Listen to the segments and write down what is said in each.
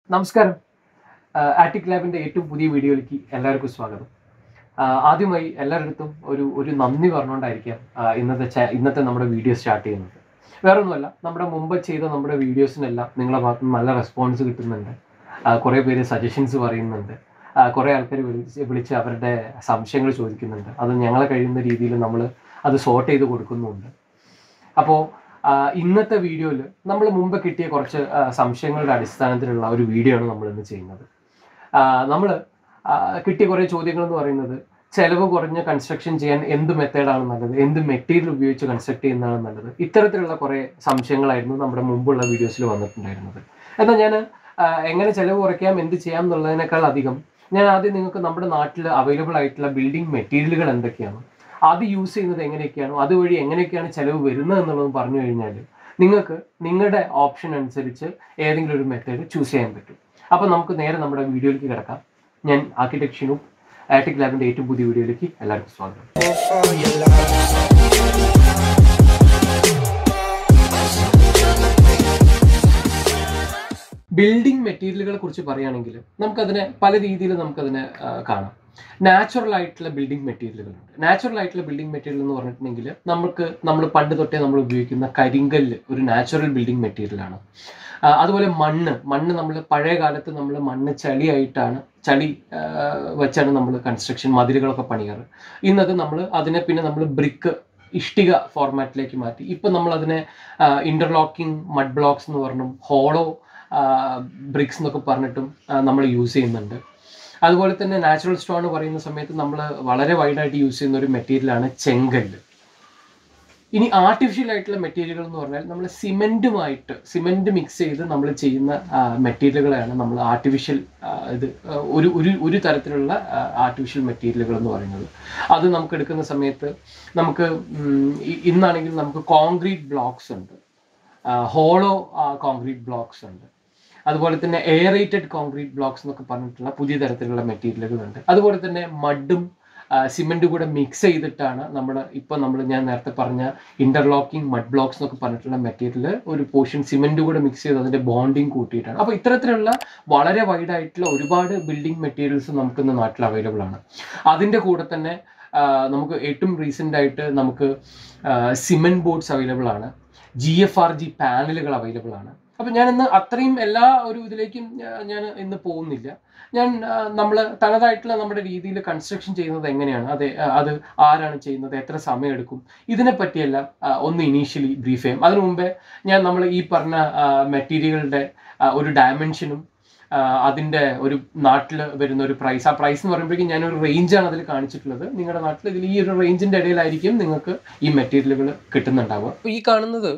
നമസ്കാരം. ആറ്റിക് ലാബിൻ്റെ ഏറ്റവും പുതിയ വീഡിയോയിലേക്ക് എല്ലാവർക്കും സ്വാഗതം. ആദ്യമായി എല്ലാവരുടെടുത്തും ഒരു നന്ദി പറഞ്ഞുകൊണ്ടായിരിക്കാം ഇന്നത്തെ നമ്മുടെ വീഡിയോ സ്റ്റാർട്ട് ചെയ്യുന്നത്. വേറൊന്നുമല്ല, നമ്മുടെ മുമ്പ് ചെയ്ത നമ്മുടെ വീഡിയോസിനെല്ലാം നിങ്ങളുടെ ഭാഗത്ത് നിന്ന് നല്ല റെസ്പോൺസ് കിട്ടുന്നുണ്ട്. കുറേ പേര് സജഷൻസ് പറയുന്നുണ്ട്. കുറേ ആൾക്കാർ വിളിച്ച് അവരുടെ സംശയങ്ങൾ ചോദിക്കുന്നുണ്ട്. അത് ഞങ്ങളെ കഴിയുന്ന രീതിയിൽ നമ്മൾ അത് സോർട്ട് ചെയ്ത് കൊടുക്കുന്നുമുണ്ട്. അപ്പോൾ ഇന്നത്തെ വീഡിയോയിൽ നമ്മൾ മുമ്പ് കിട്ടിയ കുറച്ച് സംശയങ്ങളുടെ അടിസ്ഥാനത്തിലുള്ള ഒരു വീഡിയോ ആണ് നമ്മൾ ഇന്ന് ചെയ്യുന്നത്. നമ്മൾ കിട്ടിയ കുറേ ചോദ്യങ്ങൾ എന്ന് പറയുന്നത്, ചിലവ് കുറഞ്ഞ കൺസ്ട്രക്ഷൻ ചെയ്യാൻ എന്ത് മെത്തേഡാണ് നല്ലത്, എന്ത് മെറ്റീരിയൽ ഉപയോഗിച്ച് കൺസ്ട്രക്ട് ചെയ്യുന്നതാണ് നല്ലത്, ഇത്തരത്തിലുള്ള കുറേ സംശയങ്ങളായിരുന്നു നമ്മുടെ മുമ്പുള്ള വീഡിയോസിൽ വന്നിട്ടുണ്ടായിരുന്നത്. എന്നാൽ ഞാൻ എങ്ങനെ ചിലവ് കുറയ്ക്കാം, എന്ത് ചെയ്യാം എന്നുള്ളതിനേക്കാൾ അധികം ഞാൻ ആദ്യം നിങ്ങൾക്ക് നമ്മുടെ നാട്ടിൽ അവൈലബിൾ ആയിട്ടുള്ള ബിൽഡിംഗ് മെറ്റീരിയലുകൾ എന്തൊക്കെയാണ്, അത് യൂസ് ചെയ്യുന്നത് എങ്ങനെയൊക്കെയാണോ, അതുവഴി എങ്ങനെയൊക്കെയാണ് ചിലവ് വരുന്നത് എന്നുള്ളത് പറഞ്ഞു കഴിഞ്ഞാൽ നിങ്ങൾക്ക് നിങ്ങളുടെ ഓപ്ഷൻ അനുസരിച്ച് ഏതെങ്കിലും ഒരു മെത്തേഡ് ചൂസ് ചെയ്യാൻ പറ്റും. അപ്പോൾ നമുക്ക് നേരെ നമ്മുടെ വീഡിയോയിലേക്ക് കിടക്കാം. ഞാൻ ആർക്കിടെക്ട് ഷിനു, ആറ്റിക് ലാബിൻ്റെ ഏറ്റവും പുതിയ വീഡിയോയിലേക്ക് എല്ലാവർക്കും സ്വാഗതം. ബിൽഡിംഗ് മെറ്റീരിയലുകളെ കുറിച്ച് പറയുകയാണെങ്കിൽ നമുക്കതിനെ പല രീതിയിൽ നമുക്കതിനെ കാണാം. നാച്ചുറൽ ആയിട്ടുള്ള ബിൽഡിംഗ് മെറ്റീരിയലുകളുണ്ട്. നാച്ചുറൽ ആയിട്ടുള്ള ബിൽഡിംഗ് മെറ്റീരിയൽ എന്ന് പറഞ്ഞിട്ടുണ്ടെങ്കിൽ നമ്മൾ പണ്ട് തൊട്ടേ നമ്മൾ ഉപയോഗിക്കുന്ന കരിങ്കല്ല് ഒരു നാച്ചുറൽ ബിൽഡിംഗ് മെറ്റീരിയലാണ്. അതുപോലെ മണ്ണ് നമ്മൾ പഴയ കാലത്ത് നമ്മൾ മണ്ണ് ചളി വെച്ചാണ് നമ്മൾ കൺസ്ട്രക്ഷൻ മതിലുകളൊക്കെ പണിയാറ്. ഇന്നത് അതിനെ നമ്മൾ ബ്രിക്ക് ഇഷ്ടിക ഫോർമാറ്റിലേക്ക് മാറ്റി. ഇപ്പം നമ്മളതിനെ ഇൻ്റർലോക്കിംഗ് മഡ് ബ്ലോക്സ് എന്ന് പറഞ്ഞും ഹോളോ ബ്രിക്സ് എന്നൊക്കെ പറഞ്ഞിട്ടും നമ്മൾ യൂസ് ചെയ്യുന്നുണ്ട്. അതുപോലെ തന്നെ നാച്ചുറൽ സ്റ്റോൺ പറയുന്ന സമയത്ത് നമ്മൾ വളരെ വൈഡായിട്ട് യൂസ് ചെയ്യുന്ന ഒരു മെറ്റീരിയലാണ് ചെങ്കല്ല്. ഇനി ആർട്ടിഫിഷ്യൽ ആയിട്ടുള്ള മെറ്റീരിയലുകൾ എന്ന് പറഞ്ഞാൽ നമ്മൾ സിമെൻറ്റ് മിക്സ് ചെയ്ത് നമ്മൾ ചെയ്യുന്ന മെറ്റീരിയലുകളെയാണ് നമ്മൾ ആർട്ടിഫിഷ്യൽ ഒരു തരത്തിലുള്ള ആർട്ടിഫിഷ്യൽ മെറ്റീരിയലുകൾ എന്ന് പറയുന്നത്. അത് നമുക്ക് എടുക്കുന്ന സമയത്ത് ഇന്നാണെങ്കിൽ നമുക്ക് കോൺക്രീറ്റ് ബ്ലോക്സ് ഉണ്ട്, ഹോളോ കോൺക്രീറ്റ് ബ്ലോക്സ് ഉണ്ട്, അതുപോലെ തന്നെ എയറേറ്റഡ് കോൺക്രീറ്റ് ബ്ലോക്സ് എന്നൊക്കെ പറഞ്ഞിട്ടുള്ള പുതിയ തരത്തിലുള്ള മെറ്റീരിയലുകളുണ്ട്. അതുപോലെ തന്നെ മഡും സിമെൻറ്റും കൂടെ മിക്സ് ചെയ്തിട്ടാണ് ഞാൻ നേരത്തെ പറഞ്ഞ ഇൻ്റർലോക്കിംഗ് മഡ് ബ്ലോക്സ് എന്നൊക്കെ പറഞ്ഞിട്ടുള്ള മെറ്റീരിയൽ ഒരു പോർഷൻ സിമെൻറ്റ് കൂടെ മിക്സ് ചെയ്ത് അതിൻ്റെ ബോണ്ടിങ് കൂട്ടിയിട്ടാണ്. അപ്പോൾ ഇത്തരത്തിലുള്ള വളരെ വൈഡായിട്ടുള്ള ഒരുപാട് ബിൽഡിംഗ് മെറ്റീരിയൽസ് നമുക്കിന്ന് നാട്ടിൽ അവൈലബിൾ ആണ്. അതിൻ്റെ കൂടെ തന്നെ നമുക്ക് ഏറ്റവും റീസെൻ്റ് ആയിട്ട് നമുക്ക് സിമെൻറ്റ് ബോർഡ്സ് അവൈലബിൾ ആണ്, GFRG പാനലുകൾ അവൈലബിൾ ആണ്. അപ്പം ഞാനിന്ന് അത്രയും എല്ലാ ഒരു ഇതിലേക്കും ഞാൻ ഇന്ന് പോകുന്നില്ല. നമ്മൾ തനതായിട്ടുള്ള നമ്മുടെ രീതിയിൽ കൺസ്ട്രക്ഷൻ ചെയ്യുന്നത് എങ്ങനെയാണ്, അത് ആരാണ് ചെയ്യുന്നത്, എത്ര സമയം എടുക്കും, ഇതിനെപ്പറ്റിയെല്ലാം ഒന്ന് ഇനീഷ്യലി ബ്രീഫ് ചെയ്യാം. അതിനു മുമ്പേ നമ്മൾ ഈ പറഞ്ഞ മെറ്റീരിയലുകളുടെ ഒരു ഡയമെൻഷനും അതിൻ്റെ ഒരു നാട്ടിൽ വരുന്ന ഒരു പ്രൈസ്, ആ പ്രൈസ് എന്ന് പറയുമ്പോഴേക്കും ഞാനൊരു റേഞ്ചാണ് അതിൽ കാണിച്ചിട്ടുള്ളത്. നിങ്ങളുടെ നാട്ടിൽ ഇതിൽ ഈ ഒരു റേഞ്ചിൻ്റെ ഇടയിലായിരിക്കും നിങ്ങൾക്ക് ഈ മെറ്റീരിയലുകൾ കിട്ടുന്നുണ്ടാവുക. അപ്പോൾ ഈ കാണുന്നത്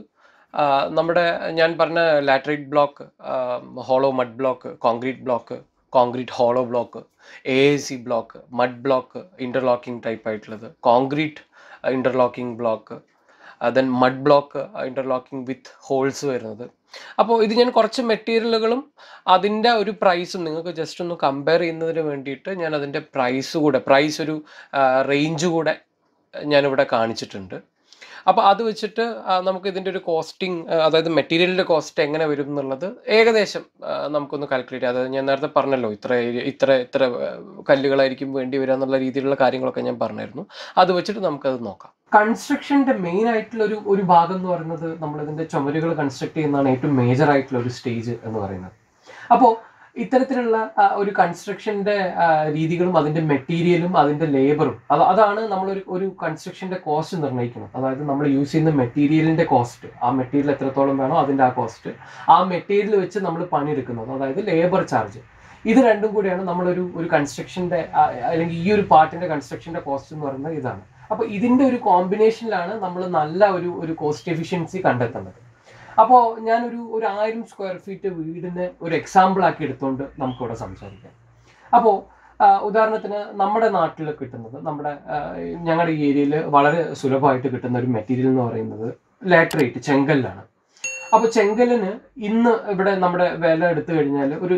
ഞാൻ പറഞ്ഞ laterite block, hollow mud block, concrete block, concrete hollow block, AAC block, mud block interlocking type ആയിട്ടുള്ളത്, concrete interlocking block, then mud block interlocking with holes വരുന്നത്. അപ്പോൾ ഇത് ഞാൻ കുറച്ച് മെറ്റീരിയലുകളും അതിൻ്റെ ഒരു പ്രൈസും നിങ്ങൾക്ക് ജസ്റ്റ് ഒന്ന് കമ്പയർ ചെയ്യുന്നതിന് വേണ്ടിയിട്ട് ഞാൻ അതിൻ്റെ പ്രൈസ് ഒരു റേഞ്ച് കൂടെ ഞാനിവിടെ കാണിച്ചിട്ടുണ്ട്. അപ്പോൾ അത് വെച്ചിട്ട് നമുക്ക് ഇതിൻ്റെ ഒരു കോസ്റ്റിംഗ്, അതായത് മെറ്റീരിയലിൻ്റെ കോസ്റ്റ് എങ്ങനെ വരും എന്നുള്ളത് ഏകദേശം നമുക്കൊന്ന് കാൽക്കുലേറ്റ് ചെയ്യാം. അതായത് ഞാൻ നേരത്തെ പറഞ്ഞല്ലോ ഇത്ര കല്ലുകളായിരിക്കും വേണ്ടി വരിക എന്നുള്ള രീതിയിലുള്ള കാര്യങ്ങളൊക്കെ ഞാൻ പറഞ്ഞായിരുന്നു. അത് വെച്ചിട്ട് നമുക്കത് നോക്കാം. കൺസ്ട്രക്ഷൻ്റെ മെയിൻ ആയിട്ടുള്ള ഒരു ഭാഗം എന്ന് പറയുന്നത് നമ്മളിതിൻ്റെ ചുമരുകൾ കൺസ്ട്രക്ട് ചെയ്യുന്നതാണ് ഏറ്റവും മേജർ ആയിട്ടുള്ള ഒരു സ്റ്റേജ് എന്ന് പറയുന്നത്. അപ്പോൾ ഇത്തരത്തിലുള്ള ഒരു കൺസ്ട്രക്ഷൻ്റെ രീതികളും അതിൻ്റെ മെറ്റീരിയലും അതിൻ്റെ ലേബറും അതാണ് ഒരു കൺസ്ട്രക്ഷൻ്റെ കോസ്റ്റ് നിർണ്ണയിക്കുന്നത്. അതായത് നമ്മൾ യൂസ് ചെയ്യുന്ന മെറ്റീരിയലിൻ്റെ കോസ്റ്റ്, ആ മെറ്റീരിയൽ എത്രത്തോളം വേണോ അതിൻ്റെ ആ കോസ്റ്റ്, ആ മെറ്റീരിയൽ വെച്ച് നമ്മൾ പണിയെടുക്കുന്നത്, അതായത് ലേബർ ചാർജ്, ഇത് രണ്ടും കൂടിയാണ് ഒരു കൺസ്ട്രക്ഷൻ്റെ അല്ലെങ്കിൽ ഈ ഒരു പാർട്ടിൻ്റെ കൺസ്ട്രക്ഷൻ്റെ കോസ്റ്റ് എന്ന് പറയുന്നത് ഇതാണ്. അപ്പോൾ ഇതിൻ്റെ ഒരു കോമ്പിനേഷനിലാണ് നമ്മൾ നല്ല ഒരു കോസ്റ്റ് എഫിഷ്യൻസി കണ്ടെത്തേണ്ടത്. അപ്പോൾ ഞാനൊരു 1000 സ്ക്വയർ ഫീറ്റ് വീടിന് ഒരു എക്സാമ്പിൾ ആക്കി എടുത്തുകൊണ്ട് നമുക്കിവിടെ സംസാരിക്കാം. അപ്പോൾ ഉദാഹരണത്തിന് നമ്മുടെ നാട്ടിൽ കിട്ടുന്നത്, ഞങ്ങളുടെ ഈ ഏരിയയിൽ വളരെ സുലഭമായിട്ട് കിട്ടുന്ന ഒരു മെറ്റീരിയൽ എന്ന് പറയുന്നത് ലാറ്ററൈറ്റ് ചെങ്കല്ലാണ്. അപ്പോൾ ചെങ്കല്ലിന് ഇന്ന് ഇവിടെ നമ്മുടെ വില എടുത്തു കഴിഞ്ഞാൽ ഒരു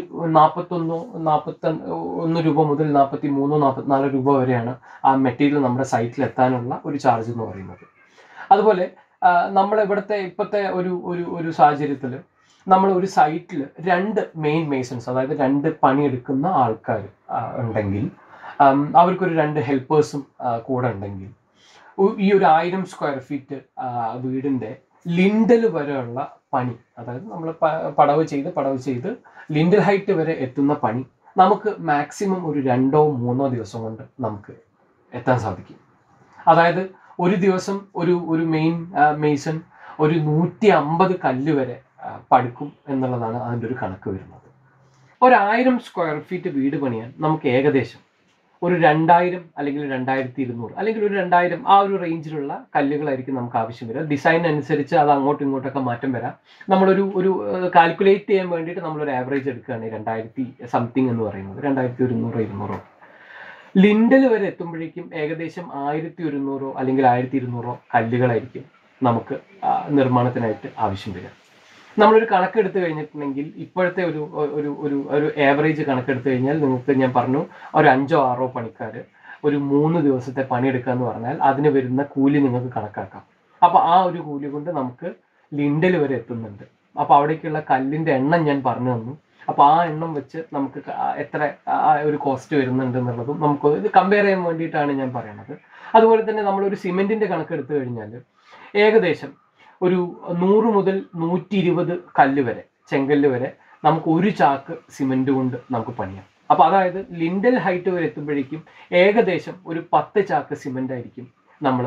41 രൂപ മുതൽ 43, 44 രൂപ വരെയാണ് ആ മെറ്റീരിയൽ നമ്മുടെ സൈറ്റിൽ എത്താനുള്ള ഒരു ചാർജ് എന്ന് പറയുന്നത്. അതുപോലെ നമ്മളിവിടുത്തെ ഇപ്പോഴത്തെ ഒരു സാഹചര്യത്തിൽ നമ്മൾ ഒരു സൈറ്റിൽ 2 മെയിൻ മേസൺസ്, അതായത് 2 പണിയെടുക്കുന്ന ആൾക്കാർ ഉണ്ടെങ്കിൽ, അവർക്കൊരു 2 ഹെൽപ്പേഴ്സും കൂടെ ഉണ്ടെങ്കിൽ, ഈ ഒരു 1000 സ്ക്വയർ ഫീറ്റ് വീടിൻ്റെ ലിൻഡൽ വരെയുള്ള പണി, അതായത് നമ്മൾ പടവ് ചെയ്ത് ലിൻഡൽ ഹൈറ്റ് വരെ എത്തുന്ന പണി നമുക്ക് മാക്സിമം ഒരു 2-3 ദിവസം കൊണ്ട് നമുക്ക് എത്താൻ സാധിക്കും. അതായത് ഒരു ദിവസം ഒരു മെയിൻ മേസൺ ഒരു 150 കല്ല് വരെ പടുക്കും എന്നുള്ളതാണ് അതിൻ്റെ ഒരു കണക്ക് വരുന്നത്. 1000 സ്ക്വയർ ഫീറ്റ് വീട് പണിയാൻ നമുക്ക് ഏകദേശം ഒരു 2000 അല്ലെങ്കിൽ 2200 അല്ലെങ്കിൽ ഒരു 2000 ആ ഒരു റേഞ്ചിലുള്ള കല്ലുകളായിരിക്കും നമുക്ക് ആവശ്യം വരിക. ഡിസൈൻ അനുസരിച്ച് അത് അങ്ങോട്ടും ഇങ്ങോട്ടൊക്കെ മാറ്റം വരാം. നമ്മളൊരു കാൽക്കുലേറ്റ് ചെയ്യാൻ വേണ്ടിയിട്ട് നമ്മളൊരു ആവറേജ് എടുക്കുകയാണ് 2000 സംതിങ് എന്ന് പറയുന്നത്, 2100-200. ലിൻഡൽ വരെ എത്തുമ്പോഴേക്കും ഏകദേശം 1100 അല്ലെങ്കിൽ 1200 കല്ലുകളായിരിക്കും നമുക്ക് നിർമ്മാണത്തിനായിട്ട് ആവശ്യം വരിക. നമ്മളൊരു കണക്കെടുത്ത് കഴിഞ്ഞിട്ടുണ്ടെങ്കിൽ ഇപ്പോഴത്തെ ഒരു ആവറേജ് കണക്കെടുത്ത് കഴിഞ്ഞാൽ നിങ്ങൾക്ക് ഞാൻ പറഞ്ഞു ഒരു 5-6 പണിക്കാർ ഒരു 3 ദിവസത്തെ പണിയെടുക്കുക എന്ന് പറഞ്ഞാൽ അതിന് വരുന്ന കൂലി നിങ്ങൾക്ക് കണക്കാക്കാം. അപ്പോൾ ആ ഒരു കൂലി കൊണ്ട് നമുക്ക് ലിൻഡൽ വരെ എത്തുന്നുണ്ട്. അപ്പോൾ അവിടേക്കുള്ള കല്ലിൻ്റെ എണ്ണം ഞാൻ പറഞ്ഞു തന്നു. അപ്പോൾ ആ എണ്ണം വെച്ച് നമുക്ക് എത്ര ഒരു കോസ്റ്റ് വരുന്നുണ്ട് എന്നുള്ളതും നമുക്ക് ഇത് കമ്പയർ ചെയ്യാൻ വേണ്ടിയിട്ടാണ് ഞാൻ പറയുന്നത്. അതുപോലെ തന്നെ നമ്മളൊരു സിമെൻറ്റിൻ്റെ കണക്കെടുത്ത് കഴിഞ്ഞാൽ ഏകദേശം ഒരു 100 മുതൽ 120 കല്ല് വരെ, ചെങ്കല്ല് വരെ നമുക്ക് ഒരു ചാക്ക് സിമെൻറ്റ് കൊണ്ട് നമുക്ക് പണിയാം. അപ്പോൾ അതായത് ലിൻഡൽ ഹൈറ്റ് വരെ എത്തുമ്പോഴേക്കും ഏകദേശം ഒരു 10 ചാക്ക് സിമെൻ്റ് ആയിരിക്കും നമ്മൾ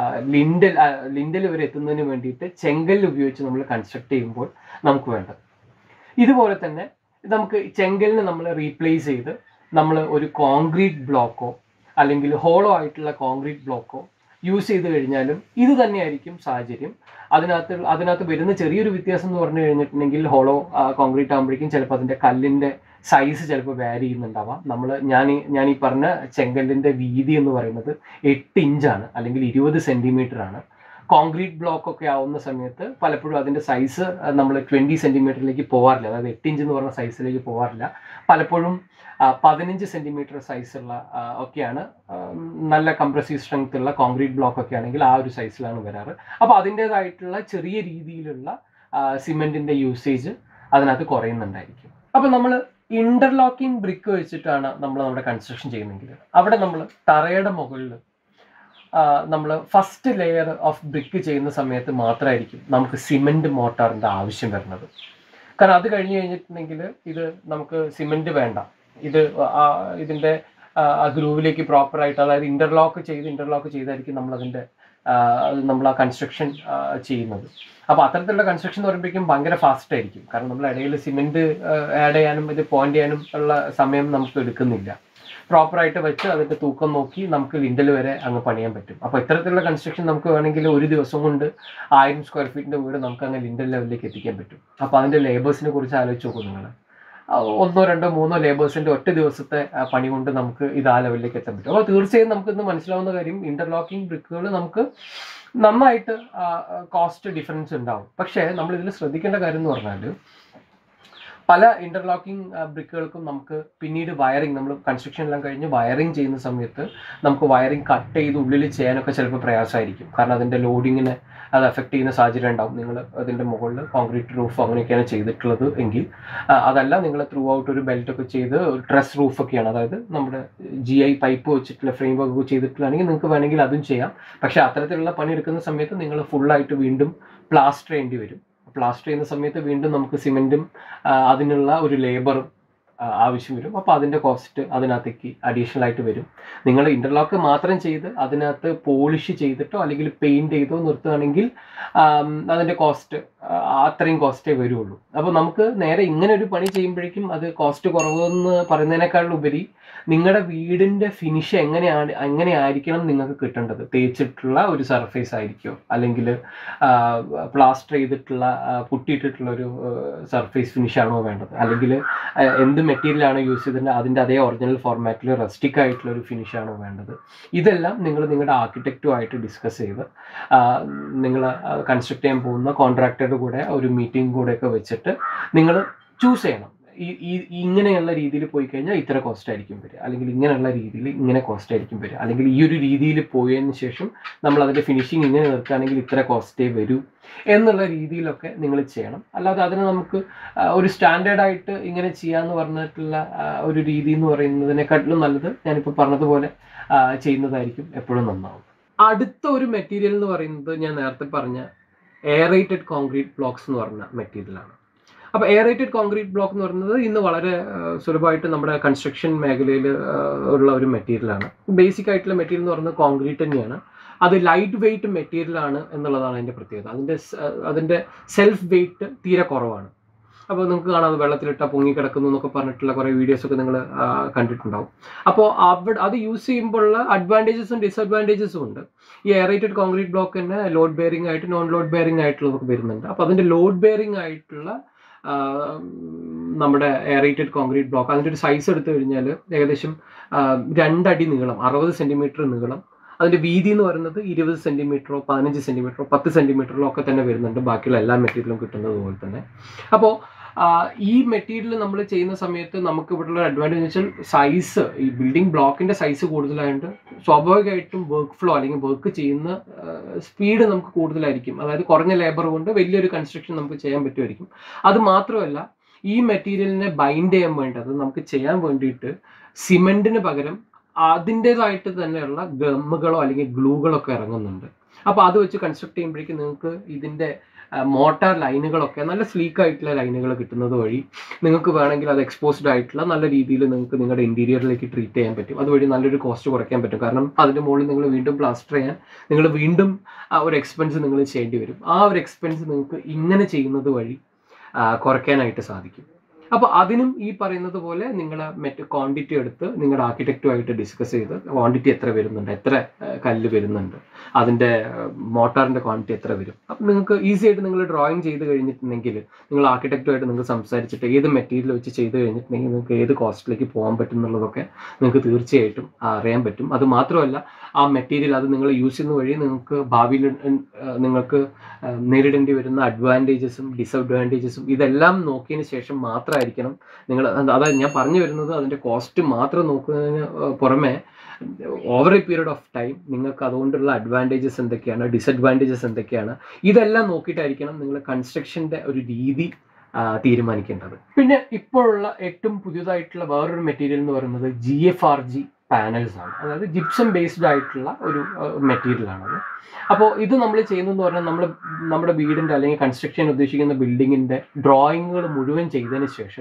ലിൻഡൽ വരെ എത്തുന്നതിന് വേണ്ടിയിട്ട് ചെങ്കല്ല് ഉപയോഗിച്ച് നമ്മൾ കൺസ്ട്രക്ട് ചെയ്യുമ്പോൾ നമുക്ക് വേണ്ടത്. ഇതുപോലെ തന്നെ നമുക്ക് ചെങ്കലിനെ നമ്മൾ റീപ്ലേസ് ചെയ്ത് നമ്മൾ ഒരു കോൺക്രീറ്റ് ബ്ലോക്കോ അല്ലെങ്കിൽ ഹോളോ ആയിട്ടുള്ള കോൺക്രീറ്റ് ബ്ലോക്കോ യൂസ് ചെയ്ത് കഴിഞ്ഞാലും ഇത് തന്നെയായിരിക്കും സാഹചര്യം. അതിനകത്ത് വരുന്ന ചെറിയൊരു വ്യത്യാസം എന്ന് പറഞ്ഞു കഴിഞ്ഞിട്ടുണ്ടെങ്കിൽ ഹോളോ കോൺക്രീറ്റ് ആകുമ്പോഴേക്കും ചിലപ്പോൾ അതിൻ്റെ കല്ലിൻ്റെ സൈസ് ചിലപ്പോൾ വാരി ചെയ്യുന്നുണ്ടാവാം. ഞാൻ ഈ പറഞ്ഞ ചെങ്കല്ലിൻ്റെ വീതി എന്ന് പറയുന്നത് 8 ഇഞ്ചാണ് അല്ലെങ്കിൽ 20 സെൻറ്റിമീറ്റർ ആണ്. കോൺക്രീറ്റ് ബ്ലോക്ക് ഒക്കെ ആവുന്ന സമയത്ത് പലപ്പോഴും അതിൻ്റെ സൈസ് നമ്മൾ 20 സെൻറ്റിമീറ്ററിലേക്ക് പോകാറില്ല, അതായത് 8 ഇഞ്ച് എന്ന് പറഞ്ഞ സൈസിലേക്ക് പോകാറില്ല. പലപ്പോഴും 15 സെൻറ്റിമീറ്റർ സൈസുള്ള ഒക്കെയാണ് നല്ല കംപ്രസീവ് സ്ട്രെങ്ത് ഉള്ള കോൺക്രീറ്റ് ബ്ലോക്ക് ഒക്കെ ആണെങ്കിൽ ആ ഒരു സൈസിലാണ് വരാറ്. അപ്പോൾ അതിൻ്റേതായിട്ടുള്ള ചെറിയ രീതിയിലുള്ള സിമെൻറ്റിൻ്റെ യൂസേജ് അതിനകത്ത് കുറയുന്നുണ്ടായിരിക്കും. അപ്പോൾ നമ്മൾ ഇൻ്റർലോക്കിംഗ് ബ്രിക്ക് വെച്ചിട്ടാണ് നമ്മുടെ കൺസ്ട്രക്ഷൻ ചെയ്യുന്നതെങ്കിൽ അവിടെ നമ്മൾ തറയുടെ മുകളിൽ നമ്മൾ ഫസ്റ്റ് ലെയർ ഓഫ് ബ്രിക്ക് ചെയ്യുന്ന സമയത്ത് മാത്രമായിരിക്കും നമുക്ക് സിമെൻറ്റ് മോട്ടാറിൻ്റെ ആവശ്യം വരുന്നത്. കാരണം അത് കഴിഞ്ഞ് കഴിഞ്ഞിട്ടുണ്ടെങ്കിൽ ഇത് നമുക്ക് സിമെൻറ്റ് വേണ്ട, ഇതിൻ്റെ ഗ്രൂവിലേക്ക് പ്രോപ്പറായിട്ട്, അതായത് ഇൻ്റർലോക്ക് ചെയ്തായിരിക്കും നമ്മൾ ആ കൺസ്ട്രക്ഷൻ ചെയ്യുന്നത്. അപ്പോൾ അത്തരത്തിലുള്ള കൺസ്ട്രക്ഷൻ എന്ന് പറയുമ്പോഴേക്കും ഭയങ്കര ഫാസ്റ്റ് ആയിരിക്കും. കാരണം നമ്മൾ ഇടയിൽ സിമെൻറ്റ് ആഡ് ചെയ്യാനും ഇത് പോയിന്റ് ചെയ്യാനും ഉള്ള സമയം നമുക്ക് എടുക്കുന്നില്ല. പ്രോപ്പറായിട്ട് വെച്ച് അതിൻ്റെ തൂക്കം നോക്കി നമുക്ക് ലിൻഡൽ വരെ അങ്ങ് പണിയാൻ പറ്റും. അപ്പോൾ ഇത്തരത്തിലുള്ള കൺസ്ട്രക്ഷൻ നമുക്ക് വേണമെങ്കിൽ ഒരു ദിവസം കൊണ്ട് 1000 സ്ക്വയർ ഫീറ്റിൻ്റെ വീട് നമുക്ക് അങ്ങ് ലിൻഡൽ ലെവലിലേക്ക് എത്തിക്കാൻ പറ്റും. അപ്പോൾ അതിൻ്റെ ലേബേഴ്സിനെ കുറിച്ച് ആലോചിച്ച് നോക്കും നിങ്ങൾ. 1, 2, 3 ലേബേഴ്സിൻ്റെ ഒറ്റ ദിവസത്തെ പണി കൊണ്ട് നമുക്ക് ഇത് ആ ലെവലിലേക്ക് എത്താൻ പറ്റും. അപ്പോൾ തീർച്ചയായും നമുക്കിന്ന് മനസ്സിലാവുന്ന കാര്യം ഇൻ്റർലോക്കിംഗ് ബ്രിക്കുകൾ നമുക്ക് നന്നായിട്ട് കോസ്റ്റ് ഡിഫറൻസ് ഉണ്ടാവും. പക്ഷേ നമ്മളിതിൽ ശ്രദ്ധിക്കേണ്ട കാര്യം എന്ന് പറഞ്ഞാൽ പല ഇൻ്റർലോക്കിംഗ് ബ്രിക്കുകൾക്കും നമുക്ക് പിന്നീട് വയറിങ്, നമ്മൾ കൺസ്ട്രക്ഷൻ എല്ലാം കഴിഞ്ഞ് വയറിങ് ചെയ്യുന്ന സമയത്ത് നമുക്ക് വയറിങ് കട്ട് ചെയ്ത് ഉള്ളിൽ ചെയ്യാനൊക്കെ ചിലപ്പോൾ പ്രയാസമായിരിക്കും. കാരണം അതിൻ്റെ ലോഡിങ്ങിനെ അത് എഫക്റ്റ് ചെയ്യുന്ന സാഹചര്യം ഉണ്ടാവും. നിങ്ങൾ അതിൻ്റെ മുകളിൽ കോൺക്രീറ്റ് റൂഫ് അങ്ങനെയൊക്കെയാണ് ചെയ്തിട്ടുള്ളത് എങ്കിൽ, അതല്ല നിങ്ങൾ ത്രൂ ഔട്ട് ഒരു ബെൽറ്റൊക്കെ ചെയ്ത് ട്രസ് റൂഫൊക്കെയാണ്, അതായത് നമ്മുടെ GI പൈപ്പ് വെച്ചിട്ടുള്ള ഫ്രെയിം വർക്ക് ചെയ്തിട്ടുള്ളതാണെങ്കിൽ നിങ്ങൾക്ക് വേണമെങ്കിൽ അതും ചെയ്യാം. പക്ഷേ അത്തരത്തിലുള്ള പണിയെടുക്കുന്ന സമയത്ത് നിങ്ങൾ ഫുള്ളായിട്ട് വീണ്ടും പ്ലാസ്റ്റർ ചെയ്യേണ്ടി വരും. പ്ലാസ്റ്റർ ചെയ്യുന്ന സമയത്ത് വീണ്ടും നമുക്ക് സിമെൻറ്റും അതിനുള്ള ഒരു ലേബറും ആവശ്യം വരും. അപ്പോൾ അതിൻ്റെ കോസ്റ്റ് അതിനകത്തേക്ക് അഡീഷണൽ ആയിട്ട് വരും. നിങ്ങൾ ഇൻ്റർലോക്ക് മാത്രം ചെയ്ത് അതിനകത്ത് പോളിഷ് ചെയ്തിട്ടോ അല്ലെങ്കിൽ പെയിൻറ് ചെയ്തോ നിർത്തുകയാണെങ്കിൽ അതിൻ്റെ കോസ്റ്റ് അത്രയും കോസ്റ്റേ വരുള്ളൂ. അപ്പോൾ നമുക്ക് നേരെ ഇങ്ങനെ ഒരു പണി ചെയ്യുമ്പോഴേക്കും അത് കോസ്റ്റ് കുറവെന്ന് പറയുന്നതിനേക്കാളുപരി നിങ്ങളുടെ വീടിൻ്റെ ഫിനിഷ് എങ്ങനെയായിരിക്കണം നിങ്ങൾക്ക് കിട്ടേണ്ടത്. തേച്ചിട്ടുള്ള ഒരു സർഫേസ് ആയിരിക്കുമോ, അല്ലെങ്കിൽ പ്ലാസ്റ്റർ ചെയ്തിട്ടുള്ള പുട്ടിയിട്ടിട്ടുള്ള ഒരു സർഫേസ് ഫിനിഷാണോ വേണ്ടത്, അല്ലെങ്കിൽ എന്ത് മെറ്റീരിയലാണോ യൂസ് ചെയ്തിട്ട് അതിൻ്റെ അതേ ഒറിജിനൽ ഫോർമാറ്റിൽ റസ്റ്റിക് ആയിട്ടുള്ള ഒരു ഫിനിഷാണോ വേണ്ടത്. ഇതെല്ലാം നിങ്ങൾ നിങ്ങളുടെ ആർക്കിടെക്റ്റുമായിട്ട് ഡിസ്കസ് ചെയ്ത് നിങ്ങൾ കൺസ്ട്രക്ട് ചെയ്യാൻ പോകുന്ന കോൺട്രാക്ടറുടെ കൂടെ ഒരു മീറ്റിംഗ് കൂടെയൊക്കെ വെച്ചിട്ട് നിങ്ങൾ ചൂസ് ചെയ്യണം. ഇങ്ങനെയുള്ള രീതിയിൽ പോയി കഴിഞ്ഞാൽ ഇത്ര കോസ്റ്റ് ആയിരിക്കും വരിക, അല്ലെങ്കിൽ ഇങ്ങനെയുള്ള രീതിയിൽ ഇങ്ങനെ കോസ്റ്റ് ആയിരിക്കും വരിക, അല്ലെങ്കിൽ ഈ ഒരു രീതിയിൽ പോയതിന് ശേഷം നമ്മൾ അതിൻ്റെ ഫിനിഷിങ് ഇങ്ങനെ നിർത്തുകയാണെങ്കിൽ ഇത്ര കോസ്റ്റേ വരൂ എന്നുള്ള രീതിയിലൊക്കെ നിങ്ങൾ ചെയ്യണം. അല്ലാതെ അതിന് നമുക്ക് ഒരു സ്റ്റാൻഡേർഡായിട്ട് ഇങ്ങനെ ചെയ്യാമെന്ന് പറഞ്ഞിട്ടുള്ള ഒരു രീതി എന്ന് പറയുന്നതിനെക്കാട്ടിലും നല്ലത് ഞാനിപ്പോൾ പറഞ്ഞതുപോലെ ചെയ്യുന്നതായിരിക്കും എപ്പോഴും നന്നാവും. അടുത്ത ഒരു മെറ്റീരിയൽ എന്ന് പറയുന്നത് ഞാൻ നേരത്തെ പറഞ്ഞ എയറേറ്റഡ് കോൺക്രീറ്റ് ബ്ലോക്സ് എന്ന് പറഞ്ഞ മെറ്റീരിയലാണ്. അപ്പോൾ എയറേറ്റഡ് കോൺക്രീറ്റ് ബ്ലോക്ക് എന്ന് പറയുന്നത് ഇന്ന് വളരെ സുലഭമായിട്ട് നമ്മുടെ കൺസ്ട്രക്ഷൻ മേഖലയിൽ ഉള്ള ഒരു മെറ്റീരിയലാണ്. ബേസിക് ആയിട്ടുള്ള മെറ്റീരിയൽ എന്ന് പറയുന്നത് കോൺക്രീറ്റ് തന്നെയാണ്. അത് ലൈറ്റ് വെയ്റ്റ് മെറ്റീരിയലാണ് എന്നുള്ളതാണ് അതിൻ്റെ പ്രത്യേകത. അതിൻ്റെ സെൽഫ് വെയ്റ്റ് തീരെ കുറവാണ്. അപ്പോൾ നിങ്ങൾക്ക് കാണാം അത് വെള്ളത്തിലിട്ടാൽ പൊങ്ങിക്കിടക്കുന്നു എന്നൊക്കെ പറഞ്ഞിട്ടുള്ള കുറേ വീഡിയോസൊക്കെ നിങ്ങൾ കണ്ടിട്ടുണ്ടാവും. അപ്പോൾ അത് യൂസ് ചെയ്യുമ്പോഴുള്ള അഡ്വാൻറ്റേജസും ഡിസഡ്വാൻറ്റേജസും ഉണ്ട്. ഈ എയറേറ്റഡ് കോൺക്രീറ്റ് ബ്ലോക്ക് തന്നെ ലോഡ് ബെയറിംഗ് ആയിട്ട് നോൺ ലോഡ് ബെയറിംഗ് ആയിട്ടുള്ളതൊക്കെ വരുന്നുണ്ട്. അപ്പോൾ അതിൻ്റെ ലോഡ് ബെയറിംഗ് ആയിട്ടുള്ള നമ്മുടെ എയറേറ്റഡ് കോൺക്രീറ്റ് ബ്ലോക്ക് അതിൻ്റെ ഒരു സൈസ് എടുത്തു കഴിഞ്ഞാൽ ഏകദേശം 2 അടി നീളം, 60 സെൻറ്റിമീറ്റർ നീളം. അതിൻ്റെ വീതി എന്ന് പറയുന്നത് 20 സെൻറ്റിമീറ്ററോ 15 സെൻറ്റിമീറ്ററോ 10 സെൻറ്റിമീറ്ററിലോ ഒക്കെ തന്നെ വരുന്നുണ്ട്, ബാക്കിയുള്ള എല്ലാ മെറ്റീരിയലും കിട്ടുന്നത് പോലെ തന്നെ. അപ്പോൾ ഈ മെറ്റീരിയൽ നമ്മൾ ചെയ്യുന്ന സമയത്ത് നമുക്ക് ഇവിടെയുള്ള അഡ്വാൻറ്റേജ് എന്ന് വെച്ചാൽ സൈസ്, ഈ ബിൽഡിംഗ് ബ്ലോക്കിൻ്റെ സൈസ് കൂടുതലായതുകൊണ്ട് സ്വാഭാവികമായിട്ടും വർക്ക് ഫ്ലോ അല്ലെങ്കിൽ വർക്ക് ചെയ്യുന്ന സ്പീഡ് നമുക്ക് കൂടുതലായിരിക്കും. അതായത് കുറഞ്ഞ ലേബർ കൊണ്ട് വലിയൊരു കൺസ്ട്രക്ഷൻ നമുക്ക് ചെയ്യാൻ പറ്റുമായിരിക്കും. അത് മാത്രമല്ല ഈ മെറ്റീരിയലിനെ ബൈൻഡ് ചെയ്യാൻ വേണ്ടത് നമുക്ക് ചെയ്യാൻ വേണ്ടിയിട്ട് സിമെൻറ്റിന് പകരം അതിൻ്റേതായിട്ട് തന്നെയുള്ള ഗമ്മുകളോ അല്ലെങ്കിൽ ഗ്ലൂകളൊക്കെ ഇറങ്ങുന്നുണ്ട്. അപ്പോൾ അത് വെച്ച് കൺസ്ട്രക്ട് ചെയ്യുമ്പോഴേക്കും നിങ്ങൾക്ക് ഇതിൻ്റെ മോട്ടാർ ലൈനുകളൊക്കെ നല്ല സ്ലീക്ക് ആയിട്ടുള്ള ലൈനുകൾ കിട്ടുന്നത് വഴി നിങ്ങൾക്ക് വേണമെങ്കിൽ അത് എക്സ്പോസ്ഡ് ആയിട്ടുള്ള നല്ല രീതിയിൽ നിങ്ങൾക്ക് നിങ്ങളുടെ ഇൻറ്റീരിയറിലേക്ക് ട്രീറ്റ് ചെയ്യാൻ പറ്റും. അതുവഴി നല്ലൊരു കോസ്റ്റ് കുറയ്ക്കാൻ പറ്റും. കാരണം അതിൻ്റെ മുകളിൽ നിങ്ങൾ വീണ്ടും പ്ലാസ്റ്റർ ചെയ്യാൻ നിങ്ങൾ വീണ്ടും ഒരു എക്സ്പെൻസ് നിങ്ങൾ ചെയ്യേണ്ടി വരും. ആ ഒരു എക്സ്പെൻസ് നിങ്ങൾക്ക് ഇങ്ങനെ ചെയ്യുന്നത് വഴി കുറയ്ക്കാനായിട്ട് സാധിക്കും. അപ്പോൾ അതിനും ഈ പറയുന്നത് പോലെ നിങ്ങൾ ക്വാണ്ടിറ്റി എടുത്ത് നിങ്ങളുടെ ആർക്കിടെക്റ്റുമായിട്ട് ഡിസ്കസ് ചെയ്ത് ക്വാണ്ടിറ്റി എത്ര വരുന്നുണ്ട്, എത്ര കല്ല് വരുന്നുണ്ട്, അതിൻ്റെ മോട്ടാറിൻ്റെ ക്വാണ്ടിറ്റി എത്ര വരും. അപ്പം നിങ്ങൾക്ക് ഈസി ആയിട്ട് നിങ്ങൾ ഡ്രോയിങ് ചെയ്ത് കഴിഞ്ഞിട്ടുണ്ടെങ്കിൽ നിങ്ങൾ ആർക്കിടെക്റ്റുമായിട്ട് നിങ്ങൾക്ക് സംസാരിച്ചിട്ട് ഏത് മെറ്റീരിയൽ വെച്ച് ചെയ്ത് കഴിഞ്ഞിട്ടുണ്ടെങ്കിൽ നിങ്ങൾക്ക് ഏത് കോസ്റ്റിലേക്ക് പോകാൻ പറ്റും എന്നുള്ളതൊക്കെ നിങ്ങൾക്ക് തീർച്ചയായിട്ടും അറിയാൻ പറ്റും. അത് മാത്രമല്ല ആ മെറ്റീരിയൽ അത് നിങ്ങൾ യൂസ് ചെയ്യുന്ന വഴി നിങ്ങൾക്ക് ഭാവിയിൽ നിങ്ങൾക്ക് നേരിടേണ്ടി വരുന്ന അഡ്വാൻറ്റേജസും ഡിസഡ്വാൻറ്റേജസും ഇതെല്ലാം നോക്കിയതിന് ശേഷം മാത്രമായിരിക്കണം നിങ്ങൾ, അതായത് ഞാൻ പറഞ്ഞു വരുന്നത് അതിൻ്റെ കോസ്റ്റ് മാത്രം നോക്കുന്നതിന് പുറമെ over a period of time നിങ്ങൾക്ക് അതുകൊണ്ടുള്ള അഡ്വാൻറ്റേജസ് എന്തൊക്കെയാണ്, ഡിസഡ്വാൻറ്റേജസ് എന്തൊക്കെയാണ്, ഇതെല്ലാം നോക്കിയിട്ടായിരിക്കണം നിങ്ങൾ കൺസ്ട്രക്ഷൻ്റെ ഒരു രീതി തീരുമാനിക്കേണ്ടത്. പിന്നെ ഇപ്പോഴുള്ള ഏറ്റവും പുതിയതായിട്ടുള്ള വേറൊരു മെറ്റീരിയൽ എന്ന് പറയുന്നത് GFRG പാനൽസ് ആണ്. അതായത് ജിപ്സം ബേസ്ഡ് ആയിട്ടുള്ള ഒരു മെറ്റീരിയലാണത്. അപ്പോൾ ഇത് നമ്മൾ ചെയ്യുന്നതെന്ന് പറഞ്ഞാൽ നമ്മുടെ വീടിൻ്റെ അല്ലെങ്കിൽ കൺസ്ട്രക്ഷൻ ഉദ്ദേശിക്കുന്ന ബിൽഡിങ്ങിൻ്റെ ഡ്രോയിങ്ങുകൾ മുഴുവൻ ചെയ്തതിന് ശേഷം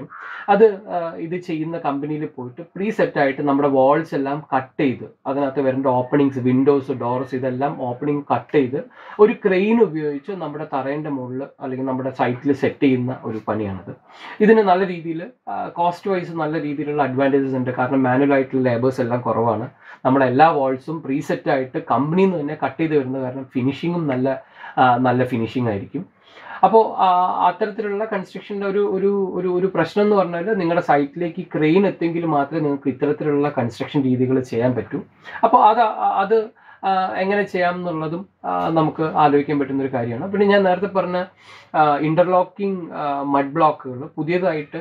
ഇത് ചെയ്യുന്ന കമ്പനിയിൽ പോയിട്ട് പ്രീ സെറ്റായിട്ട് നമ്മുടെ വാൾസ് എല്ലാം കട്ട് ചെയ്ത് അതിനകത്ത് വരേണ്ട ഓപ്പണിങ്സ്, വിൻഡോസ്, ഡോർസ് ഇതെല്ലാം ഓപ്പണിങ് കട്ട് ചെയ്ത് ഒരു ക്രെയിൻ ഉപയോഗിച്ച് നമ്മുടെ തറേൻ്റെ മുകളിൽ അല്ലെങ്കിൽ നമ്മുടെ സൈറ്റിൽ സെറ്റ് ചെയ്യുന്ന ഒരു പണിയാണിത്. ഇതിന് നല്ല രീതിയിൽ കോസ്റ്റ് വൈസ് നല്ല രീതിയിലുള്ള അഡ്വാൻറ്റേജസ് ഉണ്ട്. കാരണം മാനുവൽ ആയിട്ടുള്ള ലേബേഴ്സ് എല്ലാം കുറവാണ്. നമ്മുടെ എല്ലാ വാൾസും പ്രീസെറ്റ് ആയിട്ട് കമ്പനിയിൽ നിന്ന് തന്നെ കട്ട് ചെയ്ത് വരുന്നത് കാരണം ഫിനിഷിങ്ങും നല്ല ഫിനിഷിംഗ് ആയിരിക്കും. അപ്പോൾ അത്തരത്തിലുള്ള കൺസ്ട്രക്ഷൻ്റെ ഒരു പ്രശ്നം എന്ന് പറഞ്ഞാൽ നിങ്ങളുടെ സൈറ്റിലേക്ക് ക്രെയിൻ എത്തിയെങ്കിൽ മാത്രമേ നിങ്ങൾക്ക് ഇത്തരത്തിലുള്ള കൺസ്ട്രക്ഷൻ രീതികൾ ചെയ്യാൻ പറ്റൂ. അപ്പോൾ അത് എങ്ങനെ ചെയ്യാം എന്നുള്ളതും നമുക്ക് ആലോചിക്കാൻ പറ്റുന്ന ഒരു കാര്യമാണ്. പിന്നെ ഞാൻ നേരത്തെ പറഞ്ഞ ഇന്റർലോക്കിംഗ് മഡ് ബ്ലോക്കുകൾ പുതിയതായിട്ട്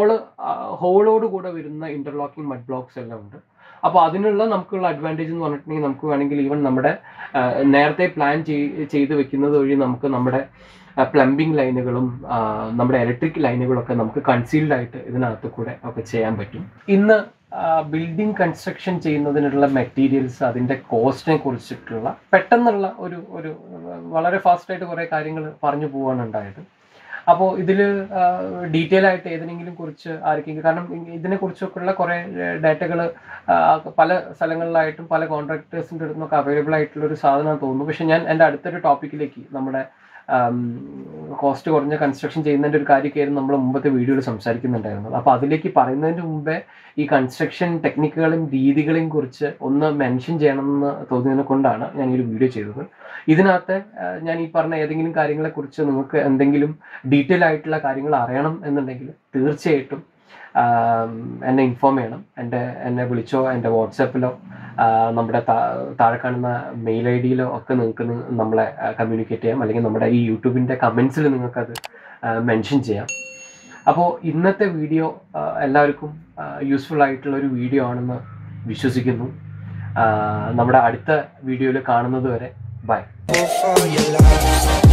ഹോളോട് കൂടെ വരുന്ന ഇന്റർലോക്കിംഗ് മഡ് ബ്ലോക്സ് എല്ലാം ഉണ്ട്. അപ്പോൾ അതിനുള്ള നമുക്കുള്ള അഡ്വാൻറ്റേജ് എന്ന് പറഞ്ഞിട്ടുണ്ടെങ്കിൽ നമുക്ക് വേണമെങ്കിൽ ഈവൻ നമ്മുടെ നേരത്തെ പ്ലാൻ ചെയ്ത് വെക്കുന്നത് വഴി നമുക്ക് നമ്മുടെ പ്ലംബിംഗ് ലൈനുകളും നമ്മുടെ ഇലക്ട്രിക് ലൈനുകളൊക്കെ നമുക്ക് കൺസീൽഡ് ആയിട്ട് ഇതിനകത്ത് കൂടെ ഒക്കെ ചെയ്യാൻ പറ്റും. ഇന്ന് ബിൽഡിംഗ് കൺസ്ട്രക്ഷൻ ചെയ്യുന്നതിനുള്ള മെറ്റീരിയൽസ് അതിൻ്റെ കോസ്റ്റിനെ കുറിച്ചിട്ടുള്ള പെട്ടെന്നുള്ള ഒരു വളരെ ഫാസ്റ്റായിട്ട് കുറേ കാര്യങ്ങൾ പറഞ്ഞു പോവാണ് ഉണ്ടായത്. അപ്പോൾ ഇതിൽ ഡീറ്റെയിൽ ആയിട്ട് ഏതിനെങ്കിലും കുറിച്ച് ആർക്കെങ്കിലും, കാരണം ഇതിനെക്കുറിച്ചൊക്കെയുള്ള കുറേ ഡാറ്റകൾ പല സ്ഥലങ്ങളിലായിട്ടും പല കോൺട്രാക്ടേഴ്സിൻ്റെ അടുത്ത് നിന്നൊക്കെ അവൈലബിൾ ആയിട്ടുള്ള ഒരു സാധനം തോന്നുന്നു. പക്ഷെ ഞാൻ എൻ്റെ അടുത്തൊരു ടോപ്പിക്കിലേക്ക് നമ്മുടെ കോസ്റ്റ് കുറഞ്ഞ കൺസ്ട്രക്ഷൻ ചെയ്യുന്നതിൻ്റെ ഒരു കാര്യമൊക്കെയായിരുന്നു നമ്മൾ മുമ്പത്തെ വീഡിയോയിൽ സംസാരിക്കുന്നുണ്ടായിരുന്നത്. അപ്പോൾ അതിലേക്ക് പറയുന്നതിന് മുമ്പേ ഈ കൺസ്ട്രക്ഷൻ ടെക്നിക്കുകളും രീതികളെയും കുറിച്ച് ഒന്ന് മെൻഷൻ ചെയ്യണമെന്ന് തോന്നിയതിനെ കൊണ്ടാണ് ഞാൻ ഈ ഒരു വീഡിയോ ചെയ്തത്. ഇതിനകത്ത് ഞാൻ ഈ പറഞ്ഞ ഏതെങ്കിലും കാര്യങ്ങളെക്കുറിച്ച് നിങ്ങൾക്ക് എന്തെങ്കിലും ഡീറ്റെയിൽ ആയിട്ടുള്ള കാര്യങ്ങൾ അറിയണം എന്നുണ്ടെങ്കിൽ തീർച്ചയായിട്ടും എന്നെ ഇൻഫോം ചെയ്യണം. എന്നെ വിളിച്ചോ എൻ്റെ വാട്സാപ്പിലോ നമ്മുടെ താഴെ കാണുന്ന മെയിൽ ID-യിലോ ഒക്കെ നിങ്ങൾക്ക് നമ്മളെ കമ്മ്യൂണിക്കേറ്റ് ചെയ്യാം. അല്ലെങ്കിൽ നമ്മുടെ ഈ യൂട്യൂബിൻ്റെ കമൻസിൽ നിങ്ങൾക്കത് മെൻഷൻ ചെയ്യാം. അപ്പോൾ ഇന്നത്തെ വീഡിയോ എല്ലാവർക്കും യൂസ്ഫുൾ ആയിട്ടുള്ള ഒരു വീഡിയോ ആണെന്ന് വിശ്വസിക്കുന്നു. നമ്മുടെ അടുത്ത വീഡിയോയിൽ കാണുന്നത് വരെ ബൈ.